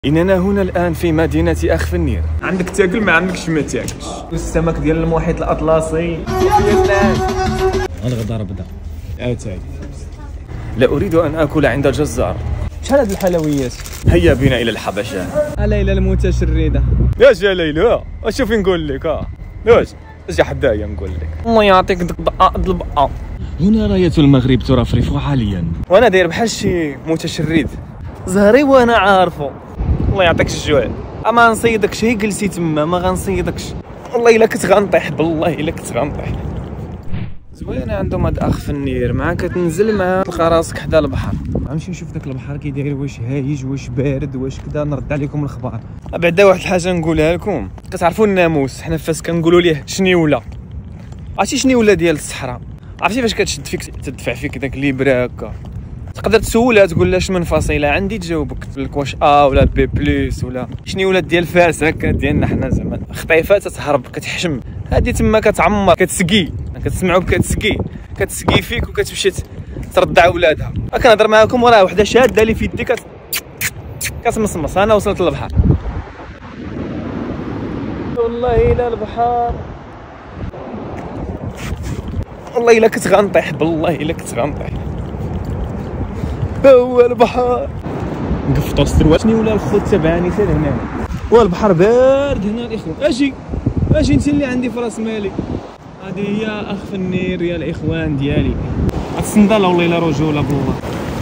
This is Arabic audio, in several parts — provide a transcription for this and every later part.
إننا هنا الآن في مدينة أخفنير. عندك تاكل ما عندكش ما تاكلش. والسمك ديال المحيط الأطلسي. الغدار بدا. أتاي. لا أريد أن آكل عند الجزار. شحال هاد الحلويات؟ هيا بنا إلى الحبشة. ليلى المتشردة. ياش يا ليلى، شوفي نقول لك ياش اجي حدايا نقول لك. الله يعطيك ديك البقعة. هنا راية المغرب ترفرف حاليا. وأنا داير بحال شي متشرد. زهري وأنا عارفه. الله يعطيك الجوع. ما نصيدكش، هي جلسي تما ما غنصيدكش. والله الا كنت غنطيح، بالله الا كنت غنطيح. زوينه عندهم هاد أخفنير، مع كتنزل مع تلقى راسك حدا البحر. غنمشي نشوف داك البحر كي داير، واش هايج واش بارد واش كذا، نرد عليكم الاخبار. بعدا واحد الحاجه نقولها لكم، كتعرفوا الناموس حنا فاس كنقولوا ليه شنيوله. عرفتي شنيوله ديال الصحراء؟ عرفتي فاش كتشد فيك تدفع فيك داك ليبرا هكا، تقدر تسولها تقول لها اش من فصيله عندي، تجاوبك تقول لك واش ولا بي بلس ولا شنيوله ديال فاس هكا ديالنا حنا زعما خطيفه تتهرب كتحشم. هادي تما كتعمر كتسقي، كتسمعوا كتسقي فيك وكتمشي ترضع ولادها. كنهضر معاكم وراه وحده شاده لي في يدي كتمصمص. انا وصلت للبحر والله الا البحر، والله الا كنت غنطيح، بالله الا كنت غنطيح. هو البحر نقفطوا السروال شني ولا الخوت تبعني سير هنا. والبحر بارد هنا الاخوان. اجي انت اللي عندي في راس مالي. هذه هي أخفنير يا الاخوان ديالي. الصنداله والله الا رجوله بالله.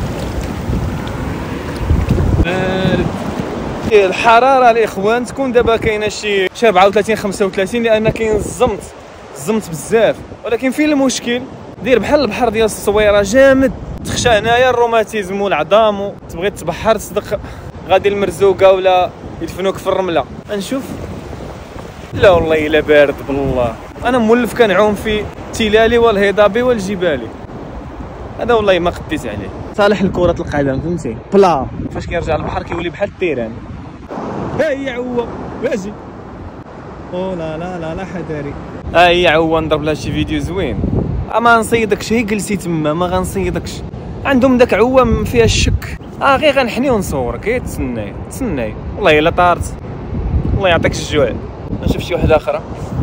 بارد الحراره الاخوان تكون دابا كاينه شي 34 35 لان كاين الزمت بزاف. ولكن فين المشكل؟ دير بحال البحر ديال الصويره جامد، تخشى هنايا الروماتيزم والعظام تبغي تبحر تصدق غادي المرزوقه ولا يدفنوك في الرمله. نشوف. لا والله الا بارد بالله. انا مولف كنعوم في تلالي والهضبي والجبالي، هذا والله ما قديت عليه. صالح لكرة القدم فهمتي، بلا فاش كيرجع البحر كيولي بحال التيران. ها هي عوا اجي. او لا لا لا لا حذاري. ها هي عوا نضرب لها شي فيديو زوين. ما نصيدكش، هي جلسي تما ما غنصيدكش. عندهم داك عوام فيها الشك. غير غنحني ونصورك. تسناي والله الا طارت. الله يعطيك الجوع. نشوف شي وحده اخرى.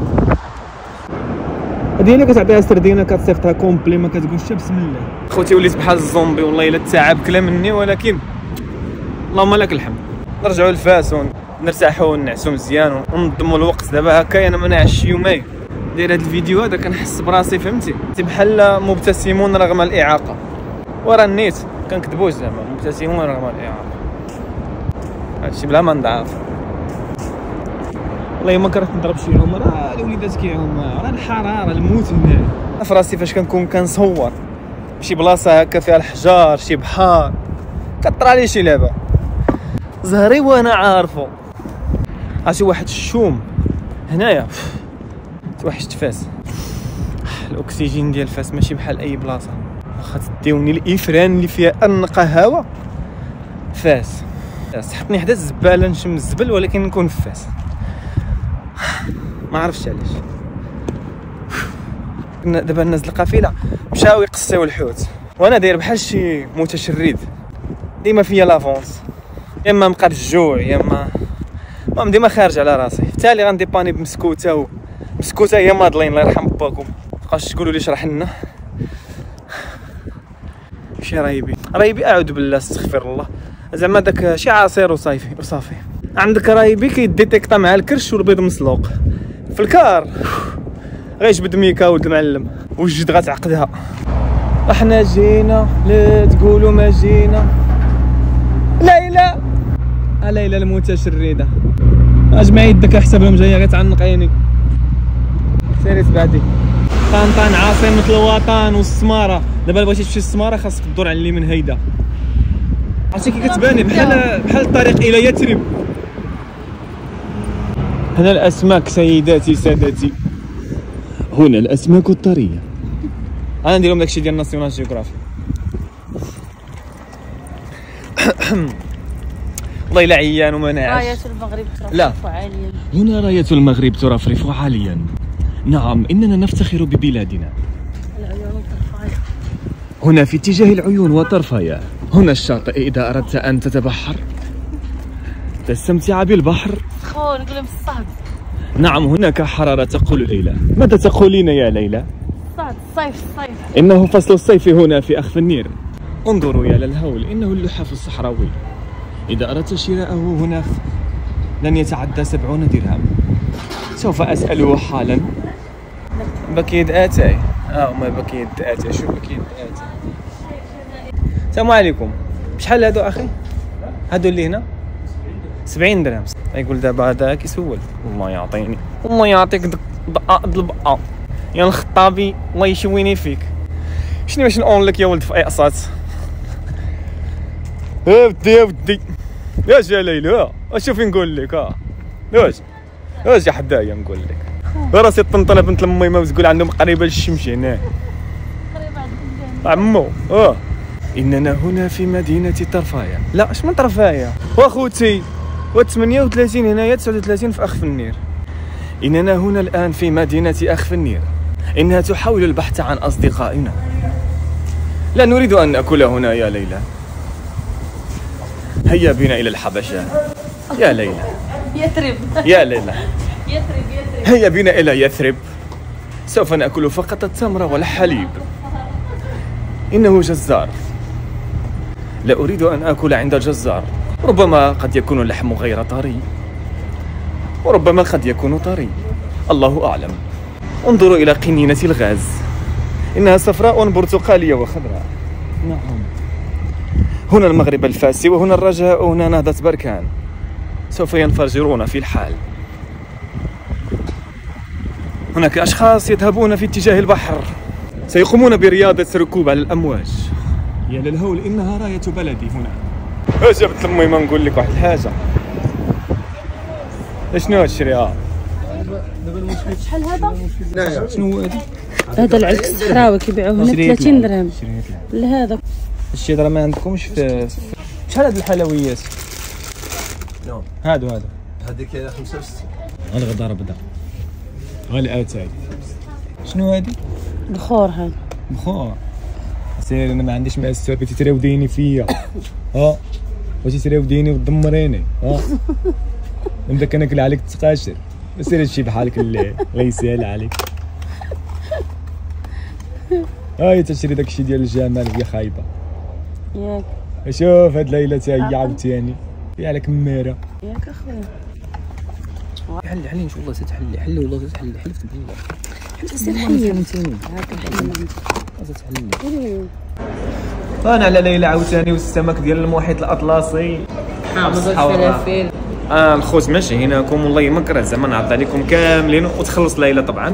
هادي اللي كتعطيها سردينه كتصيفطها كومبلي ما كتقولش بسم الله. خوتي وليت بحال الزومبي والله الا التعب كلا مني، ولكن اللهم لك الحمد. نرجعوا لفاس ونرتاحوا ونعسوا مزيان وننظموا الوقت. دابا هكا انا ما نعش يومين داير هاد الفيديو هذا، كنحس براسي فهمتي بحال مبتسمون رغم الاعاقه. ورا النيت كنكذبوش زعما مبتسمون رغم الاعاقه. هادشي بلا ما نضعف. والله ما كرهت نضرب شي عمر. الوليدات كيعوموا راه الحراره الموت هنا. في راسي فاش كنكون كنصور شي بلاصه هكا فيها الحجار شي بحار كطرى لي شي لعبه زهري وانا عارفه. عرفتي واحد الشوم هنايا توحشت فاس. الاكسجين ديال فاس ماشي بحال اي بلاصه. واخا تديوني الافران اللي فيها انقى هوا فاس حطني حدا الزباله نشم الزبل، ولكن نكون في فاس. ما عرفتش علاش. دابا الناس القافله مشاو يقصيو الحوت وانا داير بحال شي متشرد. ديما فيا لافونس، يا اما مبقى بالجوع يا اما المهم ديما خارج على راسي. بالتالي غنديباني بمسكوته مسكوته هي مادلين الله يرحم باكم. مابقاوش تقولوا لي شرح لنا شي رايبي اعوذ بالله استغفر الله. زعما داك شي عصير وصافي. عندك رايبي كيديتيكطا مع الكرش والبيض مسلوق في الكار. غيجبد ميكا ولد المعلم والجد غتعقدها. احنا جينا لا تقولوا ما جينا. ليلى المتشرده. اجمع يدك احسب لهم جايه غتعنق عيني. سيري تبعدي. طنطان عاصمة الوطن والسمارة. دابا بغيتي تمشي للسمارة خاصك تدور على اليمين هيدا. عرفتي كي كتباني بحال الطريق الى يثرب. هنا الاسماك سيداتي سادتي، هنا الاسماك الطريه. انا ندير لهم داكشي ديال ناسيونال جيوغرافي. والله الا عيان وما ناعش. راية المغرب ترفرف عاليا. هنا راية المغرب ترفرف عاليا. نعم اننا نفتخر ببلادنا. العيون طرفاية. هنا في اتجاه العيون وطرفايا. هنا الشاطئ إذا أردت أن تتبحر. تستمتع بالبحر؟ خو نقول لهم الصهد. نعم هناك حرارة تقول ليلى. ماذا تقولين يا ليلى؟ الصهد الصيف. إنه فصل الصيف هنا في أخف النير. انظروا يا للهول، إنه اللحاف الصحراوي، إذا أردت شراءه هنا لن يتعدى 70 درهم. سوف أسأله حالا. بكيد آتاي. ما بكيد آتاي، شو بكيد آتاي؟ السلام عليكم. بشحال هادو أخي؟ هادو اللي هنا؟ 70 درهم. يقول دابا هذاك يسول. الله يعطيني، الله يعطيك دقة البقى يا الخطابي، الله يشويني فيك. شنو باش نقول لك يا ولد في اقساط؟ يا ودي ياش يا ليلى، شوفي نقول لك واش يا حدايا نقول لك راسي طنطله بنت الميمه وتقول عندهم قريبه للشمس هنا عمو. اننا هنا في مدينه طرفايا. لا اش من طرفايا واخوتي، و 38 هنايا 39 في اخف النير. اننا هنا الان في مدينه اخف النير، انها تحاول البحث عن اصدقائنا. لا نريد ان ناكل هنا يا ليلى. هيا بنا الى الحبشه يا ليلى. يثرب يا ليلى يثرب. هيا بنا الى يثرب. سوف ناكل فقط التمر والحليب. انه جزار. لا اريد ان اكل عند جزار، ربما قد يكون اللحم غير طري، وربما قد يكون طري، الله اعلم. انظروا الى قنينه الغاز، انها صفراء برتقاليه وخضراء. نعم هنا المغرب الفاسي، وهنا الرجاء، وهنا نهضة بركان. سوف ينفجرون في الحال. هناك أشخاص يذهبون في اتجاه البحر، سيقومون برياضة ركوب على الأمواج. يا للهول، إنها راية بلدي هنا. جابت لمي ما نقول لك واحد الحاجة. شنو هادشي؟ شحال هذا؟ شنو هادي؟ هذا العلك الصحراوي كيبيعوه هنا 30 درهم. لا هذا الشي راه ما عندكمش في شحال هاد الحلويات؟ هادو هذيك 65. الغدار بدا غالي اتاي. شنو هادي؟ بخور. هذا بخور. سير انا ما عنديش مع السوق، تتراوديني فيا. واش تراوديني وتدمريني؟ نبدا كناكل عليك تقاشر. سير هادشي بحالك اللي الله يسهل عليك. هاي تشري داكشي ديال الجمال وهي خايبه. ياك شوف هاد ليلى تا هي عاوتاني فيها على كماره. ياك اخويا حلي ان شاء الله ستحلي. حلي والله ستحلي، حلفت بالله. حلت سير حلي هاك ستحلي. انا على ليلى عاوتاني والسمك ديال المحيط الاطلسي حامض الفلافل. الخوت ماشي هناكم والله مكره زعما نعرض عليكم كاملين وتخلص ليلى طبعا.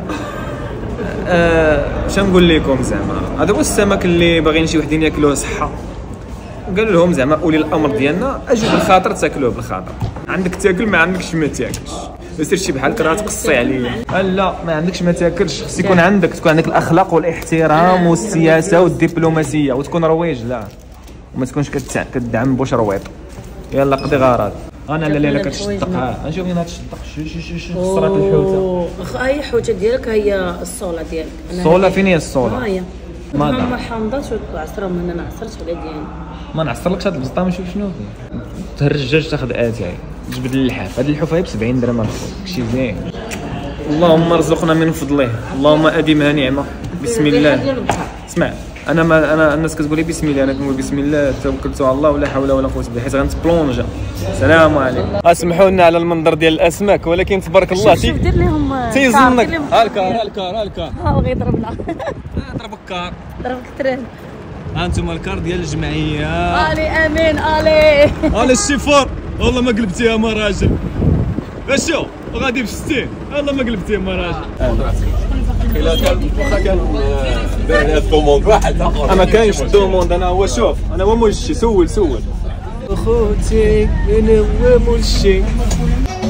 اش نقول لكم زعما هذا هو السمك اللي باغيين شي وحدين ياكلوه صحه، وقالوا لهم زعما اولي الامر ديالنا اجوا بالخاطر تاكلوه بالخاطر. عندك تاكل، ما عندكش ما تاكلش. سير شي بحالك راه تقصي عليا. لا ما عندكش ما تاكلش، خص يكون عندك الاخلاق والاحترام والسياسه والدبلوماسيه وتكون رويج. لا وما تكونش كتدعم بوشرويط. يلا قضي غرض. انا لا لا كتشطق. نشوف هنا تشطق. شو خسرات الحوته. هاي الحوته ديالك، هي الصوله ديالك. الصوله فين هي الصوله؟ ها هي ما حامضات وعصرهم. هنا انا عصرت على ديالي. ما نعصرلكش هاد البسطه. نشوف شنو فيه. تهرجاج تاخذ اتاي جبد اللحاف. هاد اللحوفه هي ب 70 درهم الخوت، داكشي زين. اللهم ارزقنا من فضله، اللهم ادمها نعمه. بسم الله. اسمع انا الناس كتقول لي بسم الله، انا كنقول بسم الله توكلت على الله ولا حول ولا قوه الا بالله، حيت غنتبلونجا. السلام عليكم. اسمحوا لنا على المنظر ديال الاسماك، ولكن تبارك الله شوف دير لهم تيزنك. ها الكار ها بغى يضربنا. ضربك كار، ضربك تران. ها انتم الكار ديال الجمعيه. الي امين الي الشيفور. والله ما قلبتيها ما راجل. شو غادي ب 60. والله ما قلبتيها ما راجل. الا كان داير هاد الدوموند واحد اخر. ما كاينش الدوموند. انا هو شوف، انا هو مولشي. سول اخوتي انا هو مولشي.